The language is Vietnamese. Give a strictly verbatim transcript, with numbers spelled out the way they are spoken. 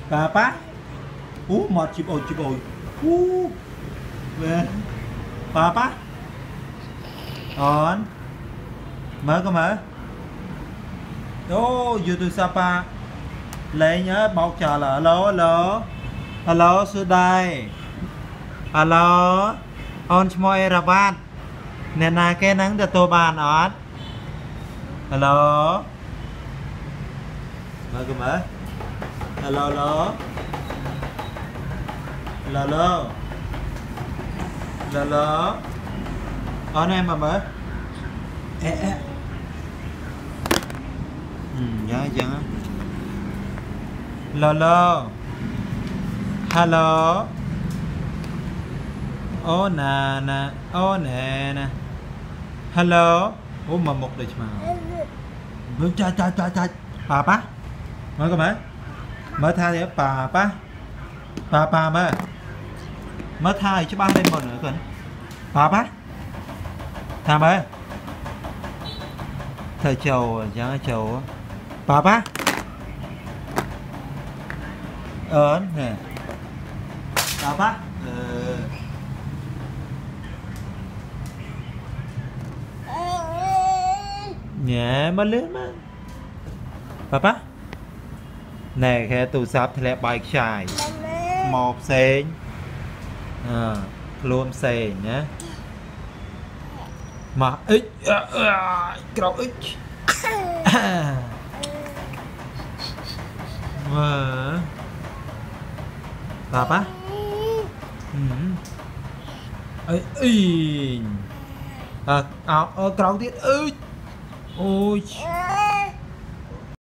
bà bác ú một chip ôi chip ôi ú về bà bác on mở có mở ô YouTube Sapa lấy nhớ bọc chờ là alo alo alo sư đây alo on chmoi Erawath nè nà cái nắng để tôi bàn on alo mở có mở alo alo alo alo alo on em mà mở ê ê ừ dạ dạ alo hello ô nè nè ô nè nè hello ô mà một đời mà bước cha cha cha cha bà bác mở có mở mở tha thì bà bác bà bà mở mở tha chứ ba lên một nữa còn bà bác tha mở thời chầu chẳng chầu bà bác ớn nè bà bác ờ nhẹ mà lớn mà bà bác nè khe tủ sắp thì lại bài chài một xên à, luôn xên nhé mà ít kéo ít và bà bác ấy ý à áo kéo tiết ơi ôi